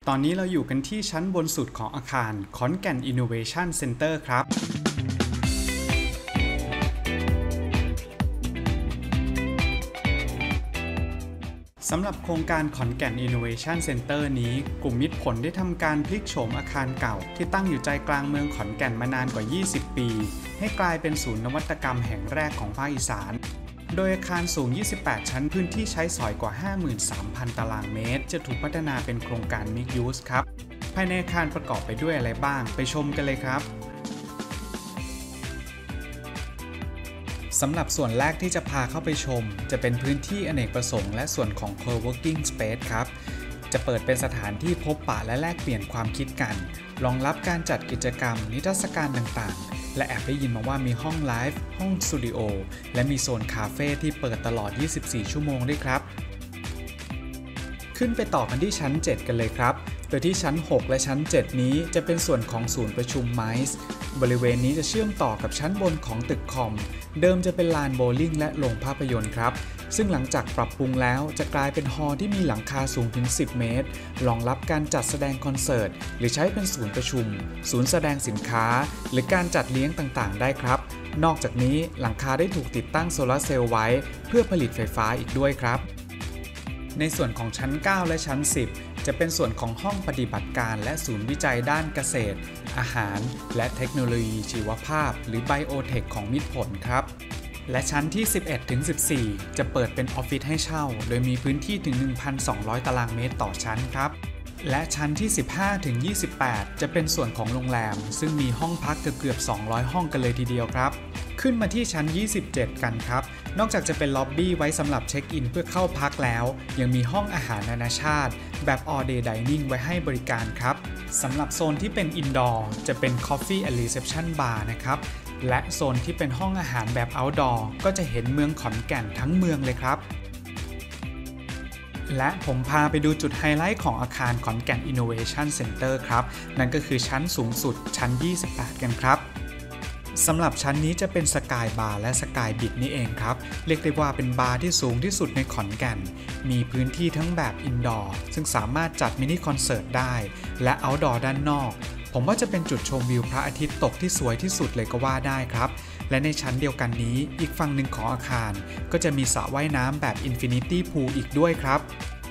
ตอนนี้เราอยู่กันที่ชั้นบนสุดของอาคารขอนแก่น Innovation Center ครับสำหรับโครงการขอนแก่น Innovation Center นี้กลุ่มมิตรผลได้ทำการพลิกโฉมอาคารเก่าที่ตั้งอยู่ใจกลางเมืองขอนแก่นมานานกว่า 20 ปีให้กลายเป็นศูนย์นวัตกรรมแห่งแรกของภาคอีสานโดยอาคารสูง 28 ชั้นพื้นที่ใช้สอยกว่า 53,000 ตารางเมตรจะถูกพัฒนาเป็นโครงการ Mixed Use ครับภายในอาคารประกอบไปด้วยอะไรบ้างไปชมกันเลยครับสำหรับส่วนแรกที่จะพาเข้าไปชมจะเป็นพื้นที่อเนกประสงค์และส่วนของ Co-working Space ครับจะเปิดเป็นสถานที่พบปะและแลกเปลี่ยนความคิดกันรองรับการจัดกิจกรรมนิทรรศการต่างๆและแอบได้ยินมาว่ามีห้องไลฟ์ห้องสตูดิโอและมีโซนคาเฟ่ที่เปิดตลอด 24 ชั่วโมงด้วยครับขึ้นไปต่อกันที่ชั้น 7 กันเลยครับโดยที่ชั้น 6 และชั้น 7 นี้จะเป็นส่วนของศูนย์ประชุมไมซ์บริเวณนี้จะเชื่อมต่อกับชั้นบนของตึกคอมเดิมจะเป็นลานโบว์ลิ่งและโรงภาพยนตร์ครับซึ่งหลังจากปรับปรุงแล้วจะกลายเป็นฮอลล์ที่มีหลังคาสูงถึง 10 เมตรรองรับการจัดแสดงคอนเสิร์ตหรือใช้เป็นศูนย์ประชุมศูนย์แสดงสินค้าหรือการจัดเลี้ยงต่างๆได้ครับนอกจากนี้หลังคาได้ถูกติดตั้งโซลาร์เซลล์ไว้เพื่อผลิตไฟฟ้าอีกด้วยครับในส่วนของชั้น 9 และชั้น 10 จะเป็นส่วนของห้องปฏิบัติการและศูนย์วิจัยด้านเกษตรอาหารและเทคโนโลยีชีวภาพหรือไบโอเทคของมิตรผลครับและชั้นที่ 11-14 จะเปิดเป็นออฟฟิศให้เช่าโดยมีพื้นที่ถึง 1,200 ตารางเมตรต่อชั้นครับและชั้นที่ 15-28 จะเป็นส่วนของโรงแรมซึ่งมีห้องพักเกือบ 200 ห้องกันเลยทีเดียวครับขึ้นมาที่ชั้น 27 กันครับนอกจากจะเป็นล็อบบี้ไว้สำหรับเช็คอินเพื่อเข้าพักแล้วยังมีห้องอาหารนานาชาติแบบ all day dining ไว้ให้บริการครับสำหรับโซนที่เป็น indoor จะเป็น coffee and reception bar นะครับและโซนที่เป็นห้องอาหารแบบ outdoor ก็จะเห็นเมืองขอนแก่นทั้งเมืองเลยครับและผมพาไปดูจุดไฮไลท์ของอาคารขอนแก่น Innovation Center ครับนั่นก็คือชั้นสูงสุดชั้น 28 กันครับสำหรับชั้นนี้จะเป็นสกายบาร์และสกายบิดนี่เองครับเรียกได้ว่าเป็นบาร์ที่สูงที่สุดในขอนแก่นมีพื้นที่ทั้งแบบอินดอร์ซึ่งสามารถจัดมินิคอนเสิร์ตได้และเอาท์ดอร์ด้านนอกผมว่าจะเป็นจุดชมวิวพระอาทิตย์ตกที่สวยที่สุดเลยก็ว่าได้ครับและในชั้นเดียวกันนี้อีกฝั่งหนึ่งของอาคารก็จะมีสระว่ายน้ำแบบ Infinity Pool อีกด้วยครับ